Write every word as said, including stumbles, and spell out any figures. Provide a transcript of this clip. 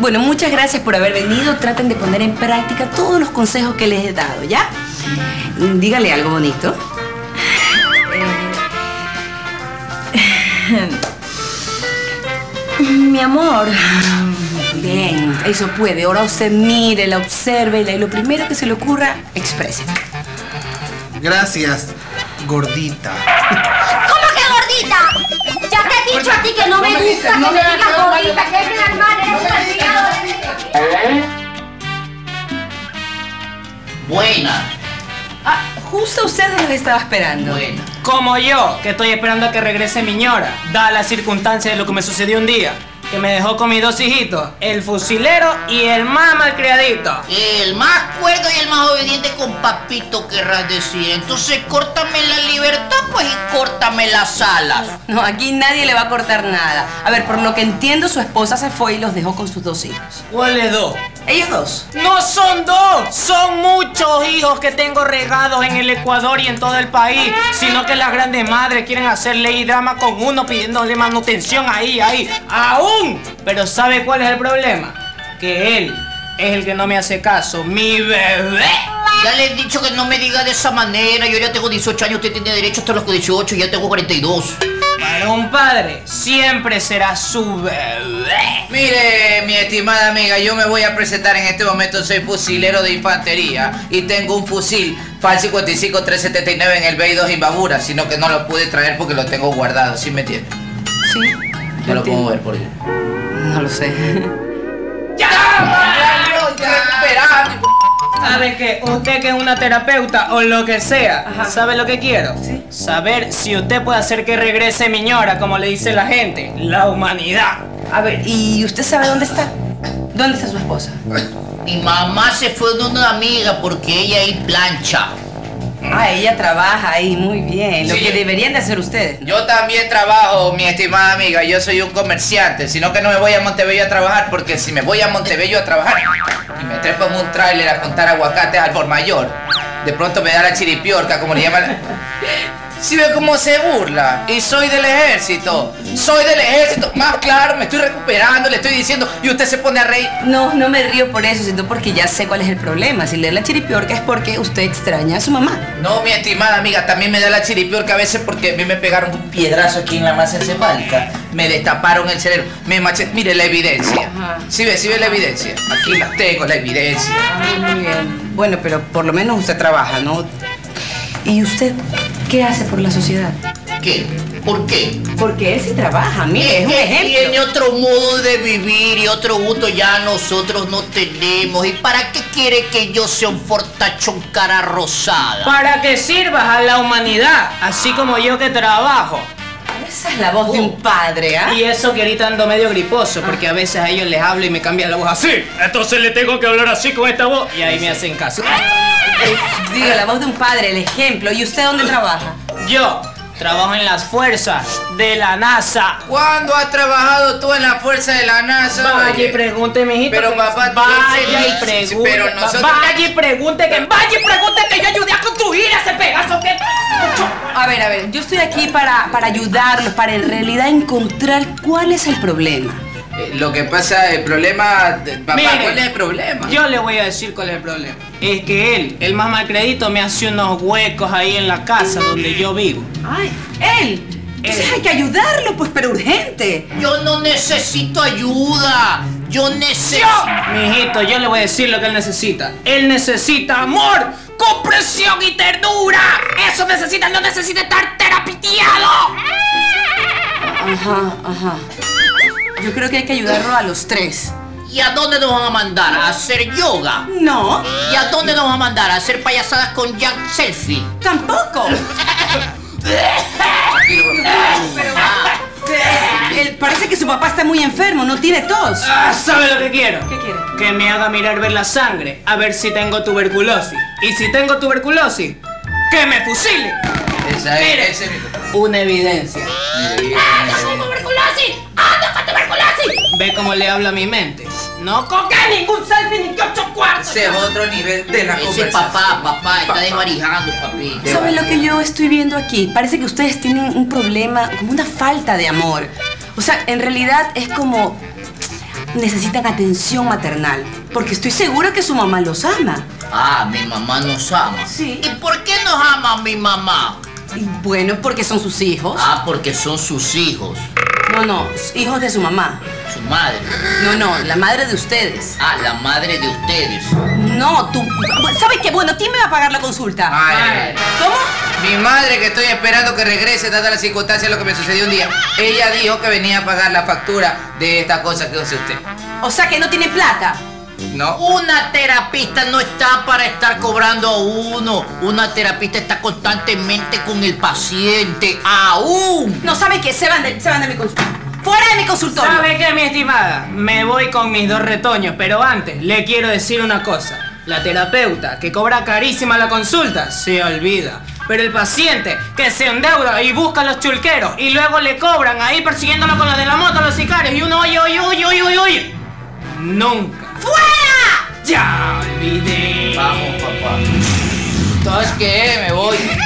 Bueno, muchas gracias por haber venido. Traten de poner en práctica todos los consejos que les he dado, ¿ya? Dígale algo bonito. Mi amor. Bien, eso puede. Ahora usted mírela, obsérvela y lo primero que se le ocurra, exprese. Gracias, gordita. ¿Cómo que gordita? Ya te he dicho a ti que no me gusta que me digas gordita, que es mi hermana, eres un malcriado. Buena. Ah, justo usted es lo que estaba esperando. Buena. Como yo, que estoy esperando a que regrese mi ñora, dada la circunstancia de lo que me sucedió un día, que me dejó con mis dos hijitos, el fusilero y el más malcriadito. El más cuerdo y el más obediente con papito, querrás decir. Entonces córtame la libertad, pues, y córtame las alas. No, aquí nadie le va a cortar nada. A ver, por lo que entiendo, su esposa se fue y los dejó con sus dos hijos. ¿Cuáles dos? ¿Ellos dos? No son dos, son muchos hijos que tengo regados en el Ecuador y en todo el país, sino que las grandes madres quieren hacer ley y drama con uno pidiéndole manutención ahí, ahí, aún. Pero ¿sabe cuál es el problema? Que él es el que no me hace caso, mi bebé. Ya le he dicho que no me diga de esa manera. Yo ya tengo dieciocho años, usted tiene derecho hasta los dieciocho y ya tengo cuarenta y dos. Para un padre siempre será su bebé. Mire, mi estimada amiga, yo me voy a presentar en este momento. Soy fusilero de infantería y tengo un fusil FAL cincuenta y cinco tres setenta y nueve en el B I dos Imbabura, sino que no lo pude traer porque lo tengo guardado, ¿sí me entiende? Sí. No lo puedo ver por ahí. No lo sé. ¡Ya! ¡Ya! ¿Sabe qué? Usted que es una terapeuta o lo que sea, Ajá. ¿sabe lo que quiero? Sí. Saber si usted puede hacer que regrese mi ñora, como le dice la gente, la humanidad. A ver, ¿y usted sabe dónde está? ¿Dónde está su esposa? Mi mamá se fue de una amiga porque ella ahí plancha. Ah, ella trabaja ahí, muy bien. Lo Sí. que deberían de hacer ustedes. Yo también trabajo, mi estimada amiga. Yo soy un comerciante, sino que no me voy a Montebello a trabajar, porque si me voy a Montebello a trabajar y me trepo en un tráiler a contar aguacates al por mayor, de pronto me da la chiripiorca, como le llaman. ¿Sí ve cómo se burla? Y soy del ejército. Soy del ejército. Más claro, me estoy recuperando, le estoy diciendo, y usted se pone a reír. No, no me río por eso, sino porque ya sé cuál es el problema. Si le da la chiripiorca es porque usted extraña a su mamá. No, mi estimada amiga, también me da la chiripiorca a veces porque a mí me pegaron un piedrazo aquí en la masa encefálica. Me destaparon el cerebro. Me maché. Mire la evidencia. Ajá. ¿Sí ve? ¿Sí ve la evidencia? Aquí la tengo, la evidencia. Ah, muy bien. Bueno, pero por lo menos usted trabaja, ¿no? ¿Y usted qué hace por la sociedad? ¿Qué? ¿Por qué? Porque él sí trabaja, mire, es un que ejemplo. tiene otro modo de vivir y otro gusto ya nosotros no tenemos. ¿Y para qué quiere que yo sea un fortachón cara rosada? Para que sirvas a la humanidad, así como yo que trabajo. Esa es la voz de un padre, ¿ah? Y eso que ahorita ando medio griposo, porque a veces a ellos les hablo y me cambia la voz así. Entonces le tengo que hablar así con esta voz y ahí me hacen caso. Eh, Diga, la voz de un padre, el ejemplo. ¿Y usted dónde trabaja? Yo trabajo en las fuerzas de la NASA. ¿Cuándo has trabajado tú en la fuerza de la NASA? Vaya y oye? pregunte, mijito. Pero, que- papá, tú vaya eres y el- pregunte. pero nosotros- Vaya y pregunte que vaya y pregunte que yo ayudé a construir ese Pegaso que. A ver, a ver, yo estoy aquí para, para ayudarlos, para en realidad encontrar cuál es el problema. Eh, lo que pasa, el problema... de- Papá, Mire, ¿cuál es el problema? Yo le voy a decir cuál es el problema. Es que él, el más malcredito, me hace unos huecos ahí en la casa donde yo vivo. Ay, él. Entonces Él. hay que ayudarlo, pues, pero urgente. Yo no necesito ayuda. Yo necesito... Mijito, yo le voy a decir lo que él necesita. Él necesita amor, comprensión y ternura. Eso necesita, no necesita estar terapitiado. Ajá, ajá. Yo creo que hay que ayudarlo a los tres. ¿Y a dónde nos van a mandar? ¿A hacer yoga? No, ¿Y a dónde nos van a mandar? ¿A hacer payasadas con Jack Selfie? tampoco. Eh, él- parece que su papá está muy enfermo, no tiene tos. Ah, ¿sabe lo que quiero? ¿Qué quiere? Que me haga mirar ver la sangre, a ver si tengo tuberculosis. Y si tengo tuberculosis, que me fusile. Esa es, Mire. ese es mi... Una evidencia. Mire, ¡Tuberculosis! ¡Ando con tuberculosis! Ve cómo le habla a mi mente. No coque ningún selfie ni que ocho cuartos. Ese es otro nivel de la Ese conversación. papá, papá, está Papá. desvarijando, papi. ¿Sabe lo que yo estoy viendo aquí? Parece que ustedes tienen un problema, como una falta de amor. O sea, en realidad es como... necesitan atención maternal, porque estoy segura que su mamá los ama. Ah, mi mamá nos ama. Sí. ¿Y por qué nos ama mi mamá? Y bueno, porque son sus hijos. Ah, porque son sus hijos. No, no, hijos de su mamá. Su madre. No, no, la madre de ustedes. Ah, la madre de ustedes. No, tú... ¿Sabes qué? Bueno, ¿quién me va a pagar la consulta? Ay. ¿Cómo? Mi madre, que estoy esperando que regrese, dada las circunstancias de lo que me sucedió un día. Ella dijo que venía a pagar la factura de esta cosa que hace usted. O sea que no tiene plata. No. Una terapista no está para estar cobrando a uno. Una terapista está constantemente con el paciente. ¡Aún! No, ¿saben qué? Se van de, se van de mi consulta. ¡Fuera de mi consultorio! ¿Sabe qué, mi estimada? Me voy con mis dos retoños, pero antes le quiero decir una cosa. La terapeuta, que cobra carísima la consulta, se olvida. Pero el paciente, que se endeuda y busca a los chulqueros y luego le cobran ahí persiguiéndolo con los de la moto, los sicarios, y uno oye, oye, oye, oye, oye, oye. Nunca. ¡Fuera! Ya olvidé. Vamos, papá. ¿Sabes qué? Me voy.